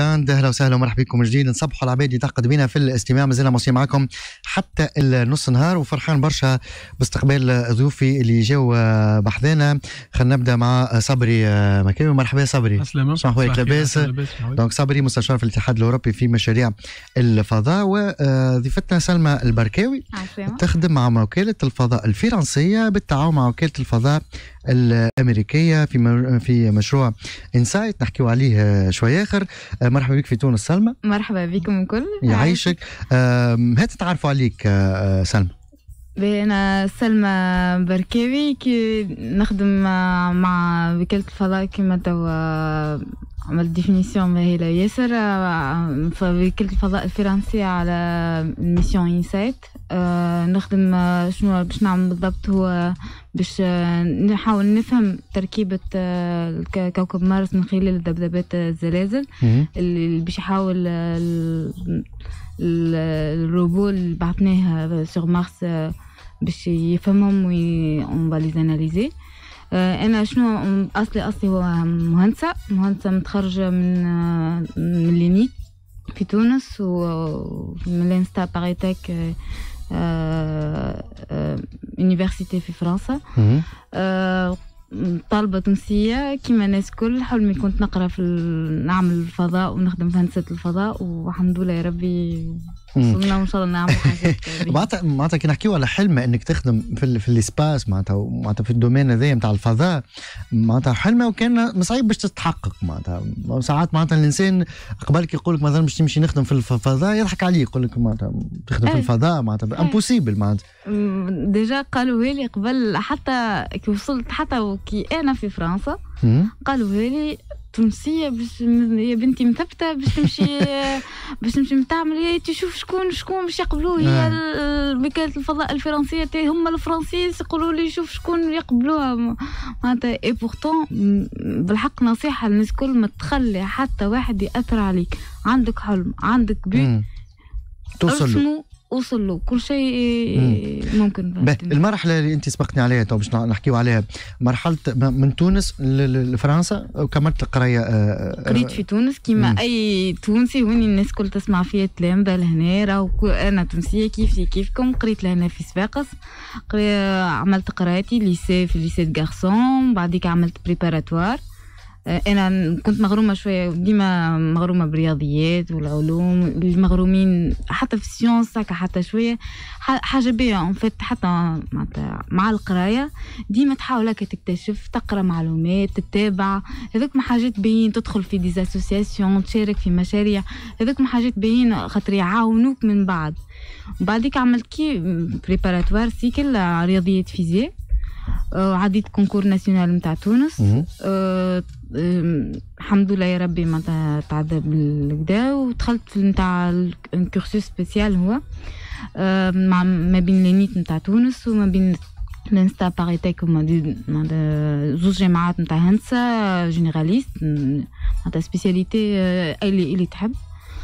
اهلا وسهلا ومرحبا بكم من جديد. نصبحوا العباد اللي تعقد بينا في الاستماع. مازلنا موصلين معكم حتى النص نهار، وفرحان برشا باستقبال ضيوفي اللي جاوا بحذانا. خلينا نبدا مع صبري مكاوي. مرحبا صبري. السلام عليكم. لاباس؟ دونك صبري مستشار في الاتحاد الاوروبي في مشاريع الفضاء، وضيفتنا سلمى البركاوي تخدم مع وكاله الفضاء الفرنسيه بالتعاون مع وكاله الفضاء الامريكيه في مشروع انسايت نحكيو عليه شويه اخر. مرحبا بك في تونس سلمى. مرحبا بكم الكل. يعيشك. هات تعرفوا عليك سلمى. أنا سلمى بركاوي كي نخدم مع وكالة الفضاء كما توا عملت ديفينيسيون ماهية ياسر في وكالة الفضاء الفرنسية على ميسيون انسايت. نخدم شنو باش نعمل بالضبط، هو باش نحاول نفهم تركيبة كوكب مارس من خلال ذبذبات الزلازل اللي باش يحاول الروبو اللي بعثناه سور مارس باش يفهمهم اون با لي اناليزي. انا شنو اصلي هو مهندسه متخرجه من لينيت في تونس ومن لانستا باريتك يونيفرسيتي في فرنسا. طالبة تونسية كيما الناس كل حلمي كنت نقرا نعمل الفضاء ونخدم في هندسة الفضاء، والحمد لله يا ربي وصلنا وان شاء الله نعمل حاجات. معناتها كي نحكيو على حلم انك تخدم في الاسباس معناتها في الدومين هذايا نتاع الفضاء، معناتها حلمه وكان صعيب باش تتحقق. معناتها ساعات معناتها الانسان قبلك يقول لك مثلا باش تمشي نخدم في الفضاء يضحك عليه، يقول لك معناتها تخدم في الفضاء معناتها امبوسيبل. معناتها ديجا قالوا لي قبل حتى كي وصلت حتى كي انا في فرنسا قالوا لي تونسية باش يا بنتي مثبتة باش تمشي تعمل تشوف شكون باش يقبلوه. هي وكالة الفضاء الفرنسية هم الفرنسيين يقولوا لي شوف شكون يقبلوها معناتها. اي بورتون بالحق نصيحة للناس الكل، ما تخلي حتى واحد يأثر عليك. عندك حلم، عندك بي توصل له كل شيء ممكن. المرحله اللي انت سبقتني عليها تو باش نحكيو عليها، مرحله من تونس لفرنسا وكملت القرايه. قريت في تونس كيما اي تونسي، وين الناس كل تسمع فيها تلامذه لهنا. راهو انا تونسيه كيفكم. قريت لهنا في صفاقس، عملت قرايتي ليسي في ليسي دو غارسون، بعديك عملت بريباراتوار. انا كنت مغرومه شويه، ديما مغرومه بالرياضيات والعلوم، المغرومين حتى في السيونس حتى شويه حاجه بيا اون فيت. حتى مع القرايه ديما تحاول هكا تكتشف، تقرا معلومات، تتابع. هذوك حاجات باين، تدخل في دي اسوسياسيون، تشارك في مشاريع. هذوك حاجات باين خاطر يعاونوك من بعد. وبعديك عملت كي بريباراتوار سيكل رياضيات فيزياء، وعديت كونكور ناسيونال متاع تونس. الحمد لله يا ربي ما تعدى بالكدا، ودخلت في نتاع كورسوس سبيسيال هو ما بين لينيت نتاع تونس وما بين لانستا باريتك، زوج جامعات نتاع هندسه جينيراليست معناتها سبيسياليتي اللي تحب.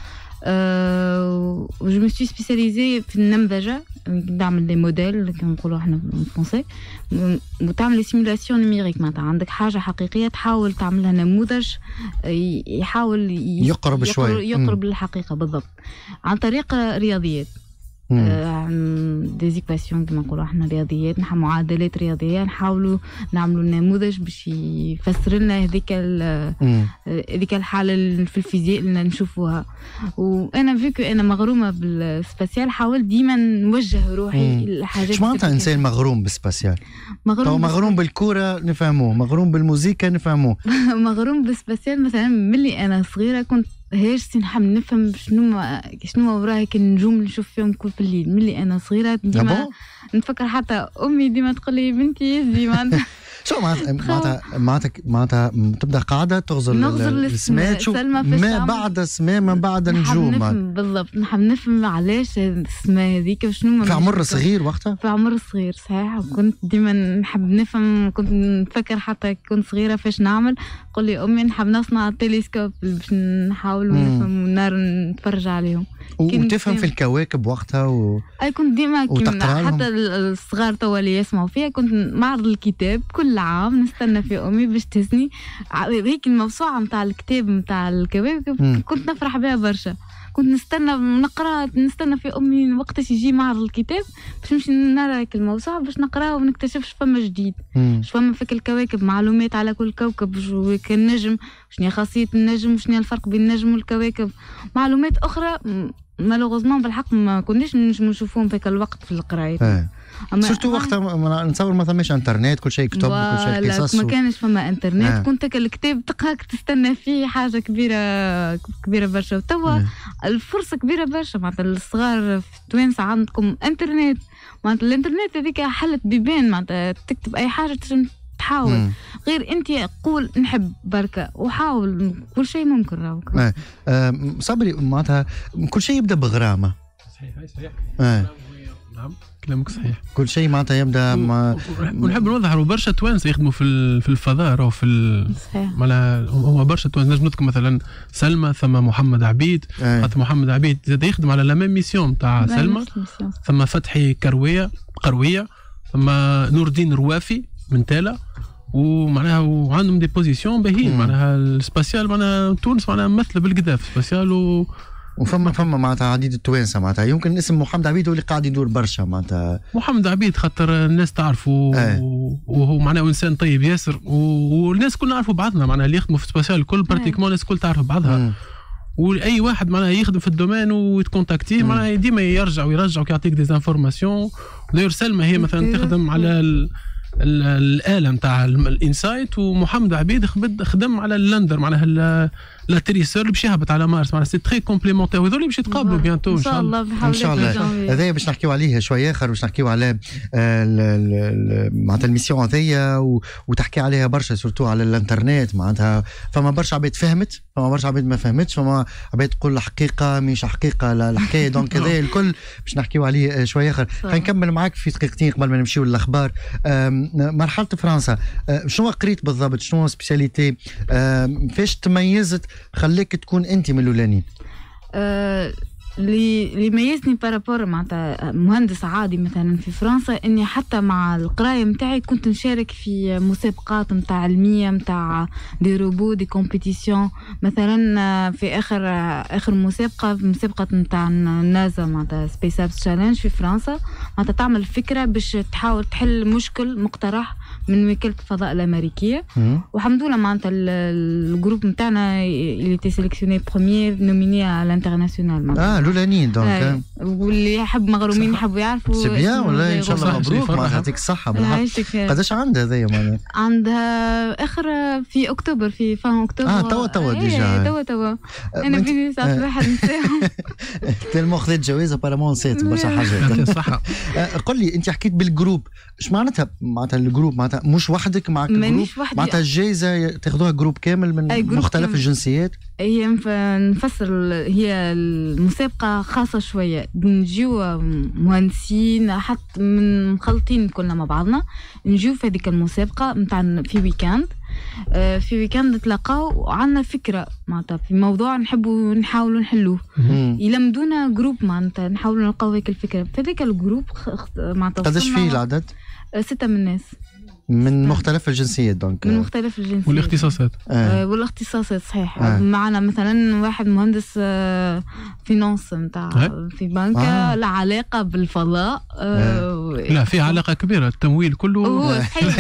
جو مي سوي سبيسياليزي في النمذجه، نعمل دي موديل كنقولوا احنا بالفرنسي، وتعمل سيمولاسيون نيميريك. معناتها عندك حاجه حقيقيه تحاول تعملها نموذج يحاول يقرب للحقيقه بالضبط عن طريق رياضيات. دي زيكواسيون كما نقولوا احنا رياضيات، معادلات رياضيه، نحاولوا نعملوا نموذج باش يفسر لنا هذيك الحاله في الفيزياء اللي نشوفوها. وانا فيكو انا مغرومه بالسباسيال، حاول ديما نوجه روحي لحاجات. ايش معناتها انسان مغروم بالسباسيال؟ مغروم بالكوره نفهموه، مغروم بالموسيقى نفهموه. مغروم بالسباسيال مثلا ملي انا صغيره كنت هاجسي نحب نفهم شنو وراه هيك النجوم اللي نشوف فيهم كل الليل. ملي انا صغيره ديما نفكر، حتى امي ديما تقول لي بنتي يزي شو معناتها تبدا قاعده تغزل السماء، تشوف ما بعد السماء ما بعد النجوم. بالضبط، نحب نفهم علاش السماء هذيك وشنو. في عمر صغير وقتها؟ في عمر صغير صحيح، وكنت ديما نحب نفهم. كنت نفكر حتى كنت صغيره فاش نعمل، قول لي امي نحب نصنع تلسكوب باش نحاول نفهم النار نتفرج عليهم. وتفهم في الكواكب وقتها اي كنت ديما حتى الصغار توا اللي يسمعوا فيها كنت معرض الكتاب كل عام نستنى في امي باش تهزني هيك الموسوعه نتاع الكتاب نتاع الكواكب كنت نفرح بها برشا. كنت نستنى في امي وقتاش يجي معرض الكتاب باش نمشي نرى هيك الموسوعه باش نقراها ونكتشف اش فما جديد، اش فما في الكواكب، معلومات على كل كوكب، شو كان نجم، شنو هي النجم، وشنو الفرق بين النجم والكواكب، معلومات اخرى مالوغوزمون بالحق ما كناش نشوفوهم في الوقت في القرايه. سورتو وقتها نتصور ما ثماش انترنت، كل شيء كتب كل شيء قصص ما كانش فما انترنت. كنت الكتاب تقراك تستنى فيه حاجه كبيره برشا. وتوا الفرصه كبيره برشا معناتها الصغار في توانسه عندكم انترنت، معناتها الانترنت هذيك حلت بيبان، معناتها تكتب اي حاجه تنجم تحاول غير انت قول نحب بركه وحاول كل شيء ممكن راهو. صبري معناتها كل شيء يبدا بغرامه. صحيح نعم كلامك صحيح. كل شيء معناتها يبدا ونحب نوضح برشا توانسه يخدموا في الفضاء راهو في هما برشا توانسه. نجم نذكر مثلا سلمى، ثم محمد عبيد، حتى محمد عبيد زاد يخدم على لا ميم ميسيون تاع سلمى، ثم فتحي قرويه، ثم نور الدين روافي من تالا، ومعناها وعندهم دي بوزيسيون باهيين. معناها السباسيال معناها تونس معناها ممثله بالكدا في السباسيال وفما معناتها عديد التوانسه معناتها يمكن اسم محمد عبيد هو اللي قاعد يدور برشا معناتها. محمد عبيد خاطر الناس تعرفه وهو معناه انسان طيب ياسر، والناس كلنا نعرفوا بعضنا معناها اللي يخدموا في السباسيال الكل براتيكمون الناس الكل تعرف بعضها. واي واحد معناها يخدم في الدومين ويتكونتاكتيه معناها ديما يرجع ويعطيك دي انفورماسيون. داير سلمى هي مثلا تخدم على الآلة نتاع الانسايت، ومحمد عبيد خدم على اللندر معناها لا تريسور اللي باش يهبط على مارس. معناها سي تري كومبليمونتير، وهذول باش يتقابلوا بيانتو ان شاء الله. ان شاء الله هذايا باش نحكيو عليه شويه اخر، باش نحكيو على معناتها الميسيون هذيا وتحكي عليها برشا سورتو على الانترنت. معناتها فما برشا عباد فهمت، فما برشا عباد ما فهمتش، فما عباد تقول حقيقه مش حقيقه الحكايه. دونك هذايا الكل باش نحكيو عليه شويه اخر. خلينا نكمل معاك في دقيقتين قبل ما نمشيو للاخبار. مرحله فرنسا شنو قريت بالضبط؟ شنو سبيسياليتي؟ فاش تميزت خليك تكون انت من الاولانيين؟ اللي ميزني بارابور معناتها مهندس عادي مثلا في فرنسا اني حتى مع القرايه نتاعي كنت نشارك في مسابقات نتاع علميه نتاع دي روبو دي كومبيتيسيون. مثلا في اخر مسابقه نتاع النازا معناتها سبيس ابس تشالنج في فرنسا، معناتها تعمل فكره باش تحاول تحل مشكل مقترح من وكاله الفضاء الامريكيه. والحمد لله معناتها الجروب نتاعنا اللي تي سيليكسيوني بروميير نوميني على الانترناسيونال الاولانيين. دونك واللي يحب مغرومين يحبوا يعرفوا سي بيان والله. ان شاء الله مبروك، ما يعطيك الصحه بالحق. قداش عندها هذيا معناها؟ عندها اخر في اكتوبر، في فان اكتوبر. توا ديجا توا انا بيني صافي واحد نساهم تلمو خذيت جوائز ابارامون نسيت برشا حاجات. صح. قل لي انت حكيت بالجروب، ايش معناتها الجروب؟ معناتها مش وحدك معك جروب، معناتها الجائزه تاخذوها جروب كامل من مختلف الجنسيات؟ هي نفسر، هي المسابقة خاصة شوية، نجيو مهندسين حتى من مخلطين كلنا مع بعضنا، نجيو في هذيك المسابقة متاع في ويكاند نتلاقاو وعندنا فكرة معناتها في موضوع نحبوا نحاولوا نحلوه. يلمدونا جروب معناتها نحاولوا نلقاو هيك الفكرة. في هذيك الجروب معناتها قداش فيه العدد؟ 6 من الناس من مختلف الجنسيات. دونك من مختلف الجنسيات والاختصاصات. والاختصاصات صحيح. معنا مثلا واحد مهندس فينانس نتاع في بنكة لا علاقة بالفضاء. لا فيه علاقة كبيرة، التمويل كله هو صحيح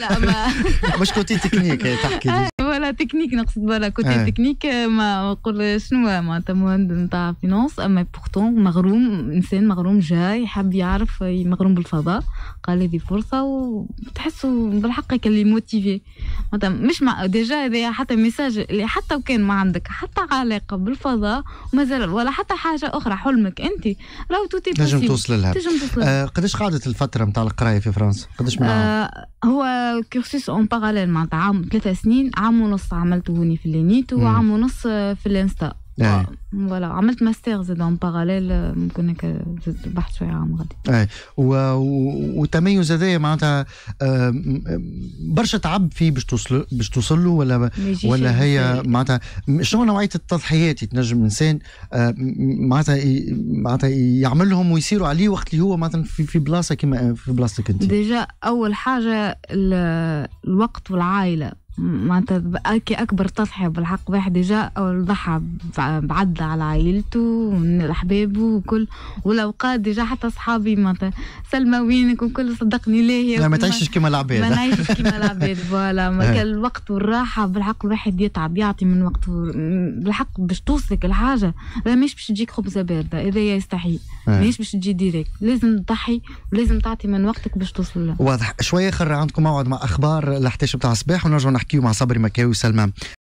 مش كوتي تكنيك تحكي لي ولا تكنيك، نقصد ولا كوتي تكنيك ما نقول شنو معناتها مهندس نتاع فينانس، اما بورتون مغروم، انسان مغروم جاي حاب يعرف، مغروم بالفضاء، قال لي دي فرصة وتحسوا بالحق اللي موتيفي معناتها مش مع ديجا هذا حتى ميساج اللي حتى وكان ما عندك حتى علاقة بالفضاء ومازال ولا حتى حاجة أخرى حلمك أنت راهو توتي تنجم توصل لها. قداش قعدت الفترة نتاع القراية في فرنسا؟ قداش من عام؟ هو كورسوس اون باراليل معناتها 3 سنين، عام ونص عملته هوني في اللينيت وعام ونص في الانستا. فوالا عملت ماستر زاد اون باراليل، ممكن هكا زدت بحث شويه عام غادي. والتميز هذايا معناتها برشا تعب فيه باش توصل له، ولا هي معناتها شنو نوعيه التضحيات تنجم الانسان معناتها يعملهم ويصيروا عليه وقت اللي هو مثلا في بلاصه كما في بلاصتك انت؟ ديجا اول حاجه الوقت والعائله، معناتها أكبر تضحية بالحق. واحد ديجا أول ضحى بعد على عائلته والأحباب وكل، والأوقات ديجا حتى أصحابي معناتها سلمى وينك وكل، صدقني ليه لا ما تعيشش كما العباد، ما نعيشش كما العباد فوالا. ما كان الوقت والراحة بالحق الواحد يتعب يعطي من وقته بالحق باش توصلك الحاجة، لا مش باش تجيك خبزة باردة، إذا يستحيل مش باش تجي ديريكت، لازم تضحي ولازم تعطي من وقتك باش توصل له. واضح. شوية خر عندكم موعد مع أخبار ال11 بتاع الصباح ونرجع نحكيو مع صبري مكاوي وسلمى